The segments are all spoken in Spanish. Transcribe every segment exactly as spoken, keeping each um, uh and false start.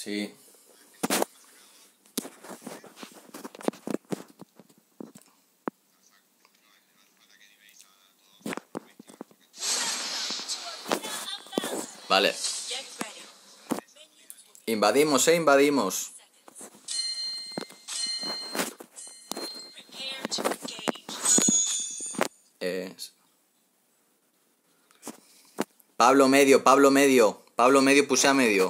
Sí. Vale. Invadimos, eh, invadimos. Eh... Pablo medio, Pablo medio. Pablo medio, puse a medio.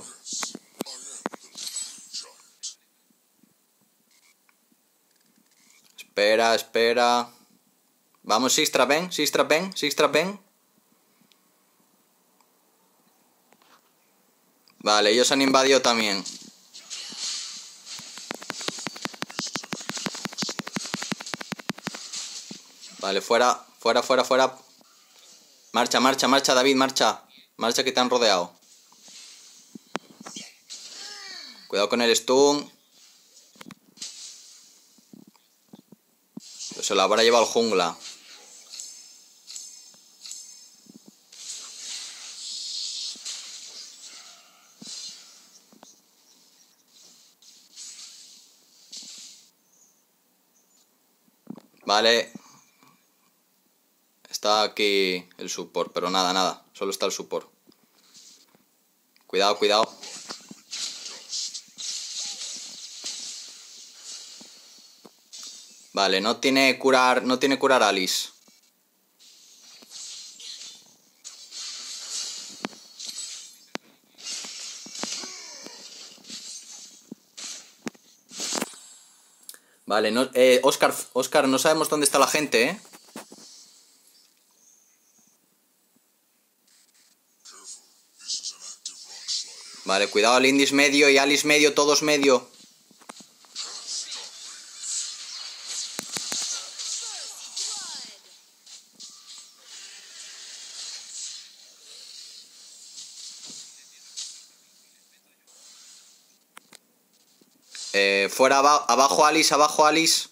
Espera, espera. Vamos, Sistra, ven, Sistra, ven, Sistra, ven. Vale, ellos han invadido también. Vale, fuera, fuera, fuera, fuera. Marcha, marcha, marcha, David, marcha. Marcha que te han rodeado. Cuidado con el stun. Se lo habrá llevado al jungla. Vale. Está aquí el support, pero nada, nada. Solo está el support. Cuidado, cuidado. Vale, no tiene curar, no tiene curar Alice. Vale, no, eh, Oscar, Oscar, no sabemos dónde está la gente, ¿eh? Vale, cuidado, Lindis medio y Alice medio, todos medio. Eh, fuera, aba abajo Alice, abajo Alice.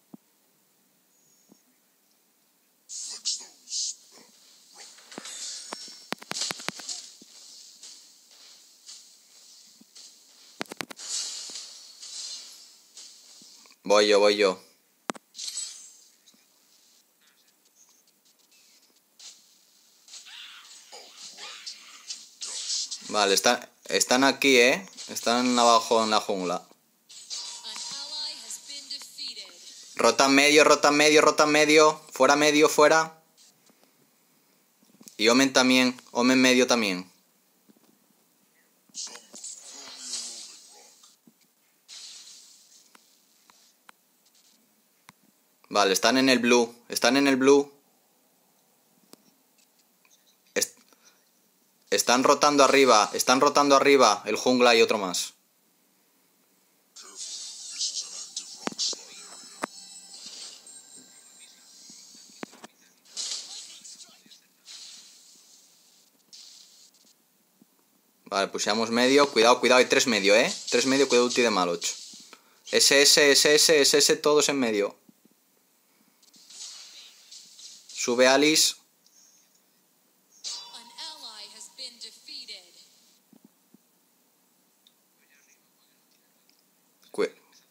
Voy yo, voy yo. Vale, están, están aquí, ¿eh? Están abajo en la jungla. Rotan medio, rotan medio, rotan medio. Fuera medio, fuera. Y Omen también. Omen medio también. Vale, están en el blue. Están en el blue. Est están rotando arriba. Están rotando arriba. El jungla y otro más. Vale, puseamos medio. Cuidado, cuidado. Hay tres medio, ¿eh? Tres medio, cuidado, ulti de Maloch. S S, S S, S S, todos en medio. Sube Alice. Cu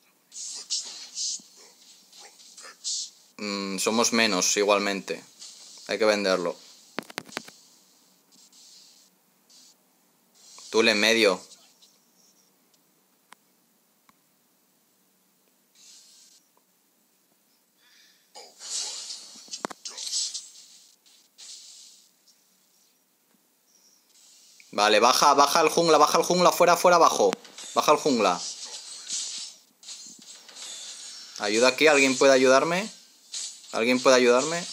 mm, somos menos, igualmente. Hay que venderlo. Tú en medio. Vale, baja, baja el jungla, baja el jungla, fuera, fuera, abajo. Baja el jungla. Ayuda aquí, ¿alguien puede ayudarme? ¿Alguien puede ayudarme?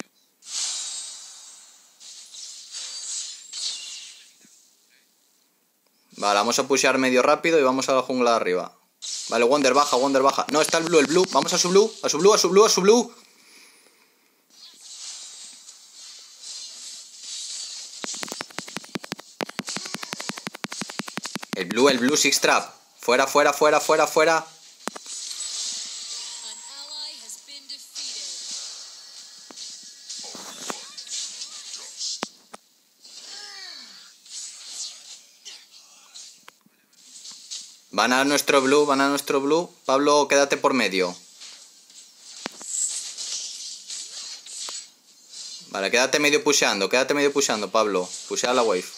Vale, vamos a pushear medio rápido y vamos a la jungla de arriba. Vale, Wonder baja, Wonder baja. No, está el blue, el blue. Vamos a su blue, a su blue, a su blue, a su blue. El blue, el blue, six trap. Fuera, fuera, fuera, fuera, fuera. Van a nuestro blue, van a nuestro blue. Pablo, quédate por medio. Vale, quédate medio pusheando, quédate medio pusheando, Pablo. Pushea la wave.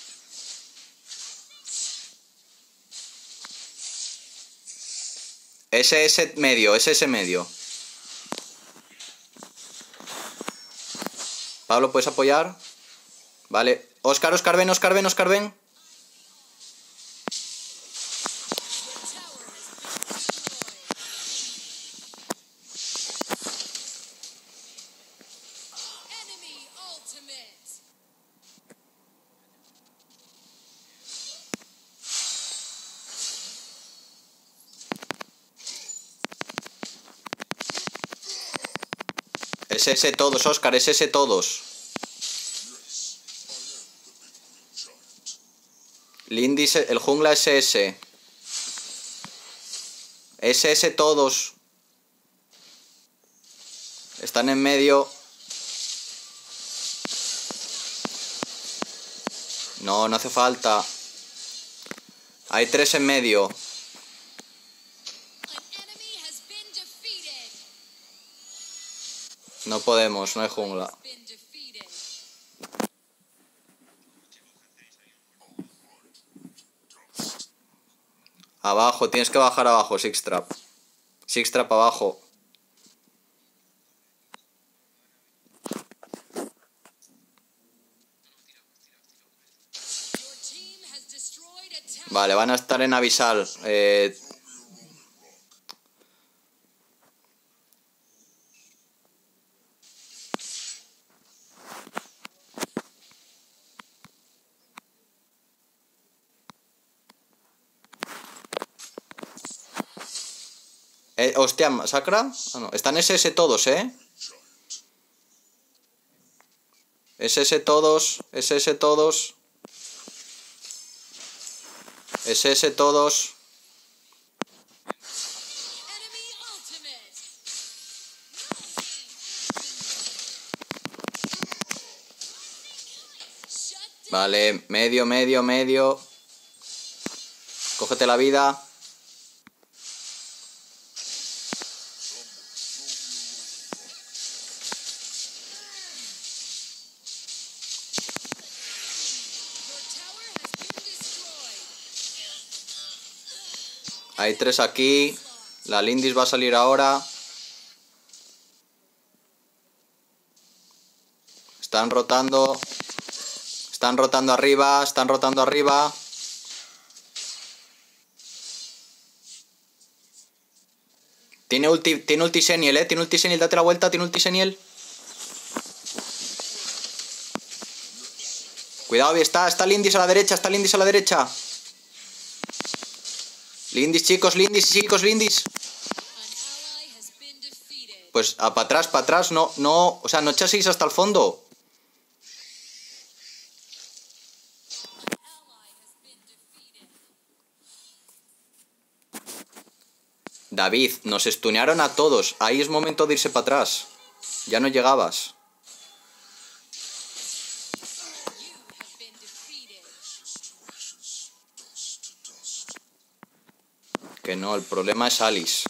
S S medio, S S medio. Pablo, ¿puedes apoyar? Vale. Oscar, Oscar, ven, Oscar, ven, Oscar, ven. S S todos, Oscar, S S todos. Lindis, el jungla S S. S S todos. Están en medio. No, no hace falta. Hay tres en medio. No podemos, no hay jungla. Abajo, tienes que bajar abajo, Sixtrap. Sixtrap abajo. Vale, van a estar en Abyssal. Eh... Eh, hostia, ¿Sacra? Ah, no. Están S S todos, ¿eh? S S todos, S S todos. S S todos. Vale, medio, medio, medio. Cógete la vida. Hay tres aquí. La Lindis va a salir ahora. Están rotando. Están rotando arriba. Están rotando arriba. Tiene ulti, tiene ulti Seniel, eh. Tiene ulti Seniel. Date la vuelta. Tiene ulti Seniel. Cuidado, está, está Lindis a la derecha. Está Lindis a la derecha. Lindis, chicos, Lindis, chicos, Lindis. Pues para atrás, para atrás, no, no, o sea, no chasis hasta el fondo. David, nos estunearon a todos. Ahí es momento de irse para atrás. Ya no llegabas. Que no, el problema es Alice.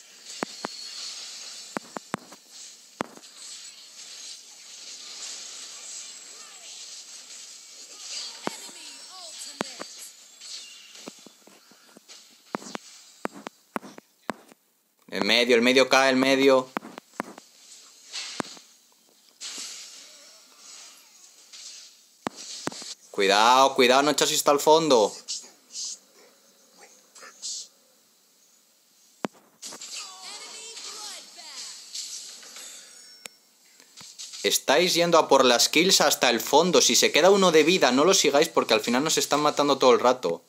El medio, el medio cae, el medio. Cuidado, cuidado, no chasis hasta el fondo. Estáis yendo a por las kills hasta el fondo. Si se queda uno de vida, no lo sigáis porque al final nos están matando todo el rato.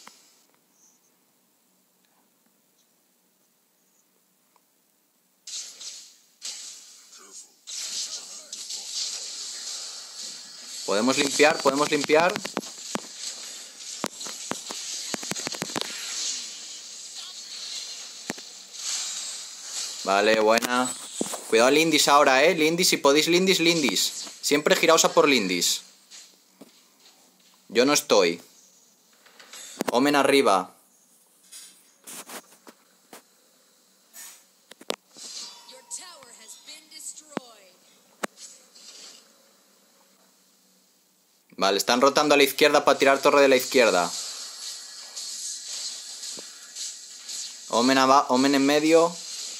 Podemos limpiar, podemos limpiar. Vale, buena. Cuidado Lindis ahora, eh. Lindis, si podéis Lindis, Lindis. Siempre giraos a por Lindis. Yo no estoy. Omen arriba. Vale, están rotando a la izquierda para tirar torre de la izquierda. Omen, aba- Omen en medio.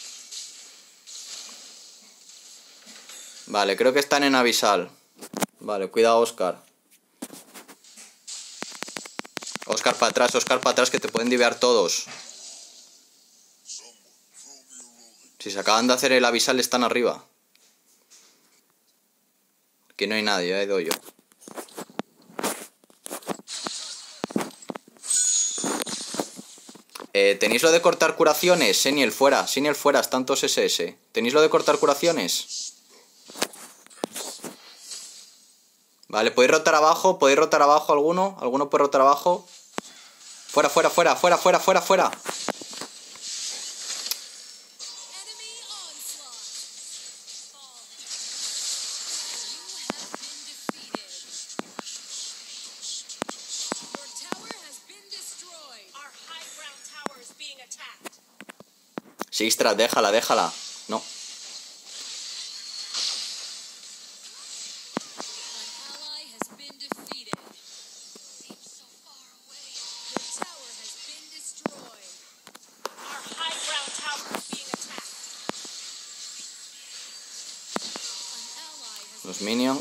Vale, creo que están en Abyssal. Vale, cuidado, Oscar. Oscar para atrás, Oscar para atrás, que te pueden divear todos. Si se acaban de hacer el Abyssal, están arriba. Aquí no hay nadie, he ido yo. Eh, ¿Tenéis lo de cortar curaciones? Seniel fuera, Seniel fuera, están todos S S. ¿Tenéis lo de cortar curaciones? Vale, ¿podéis rotar abajo? ¿Podéis rotar abajo alguno? ¿Alguno puede rotar abajo? Fuera, fuera, fuera, fuera, fuera, fuera, fuera. Sistra, déjala, déjala. No. Los minions.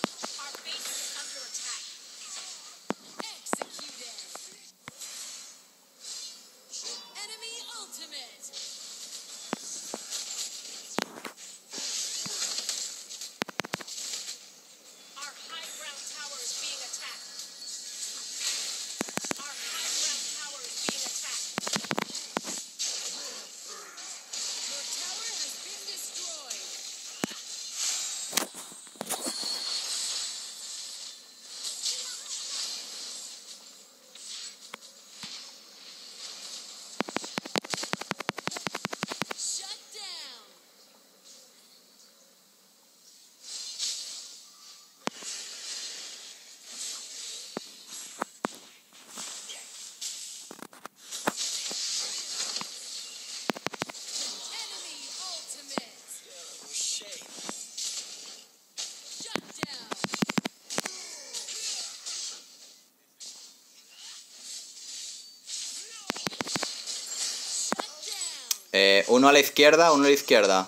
Eh, uno a la izquierda, uno a la izquierda.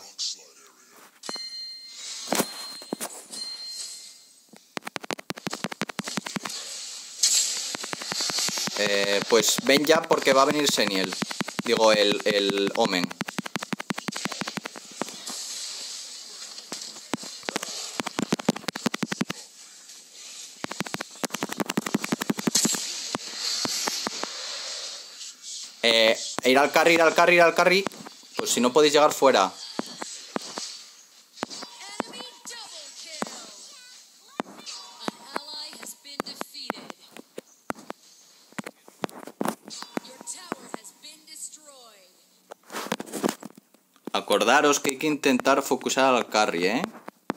Eh, pues ven ya porque va a venir Seniel. Digo, el, el Omen. Eh, ir al carry, ir al carry, ir al carry. Pues si no podéis llegar fuera. Acordaros que hay que intentar focusar al carry, ¿eh?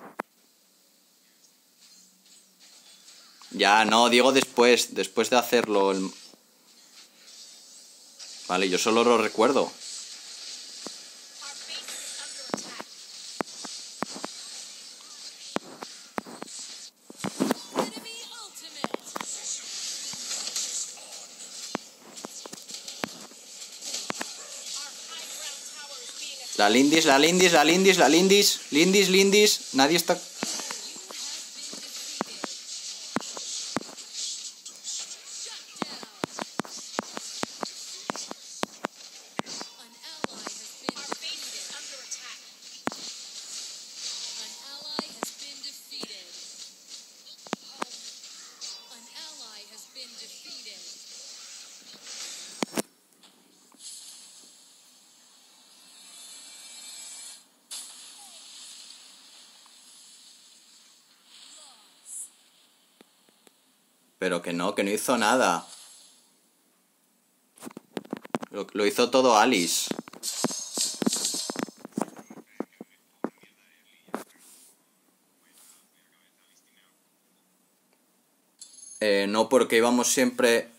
Ya, no, digo después, después de hacerlo. El... Vale, yo solo lo recuerdo. La Lindis, la Lindis, la Lindis, la Lindis, Lindis, Lindis, nadie está... Pero que no, que no hizo nada. Lo, lo hizo todo Alice. Eh, no, porque íbamos siempre...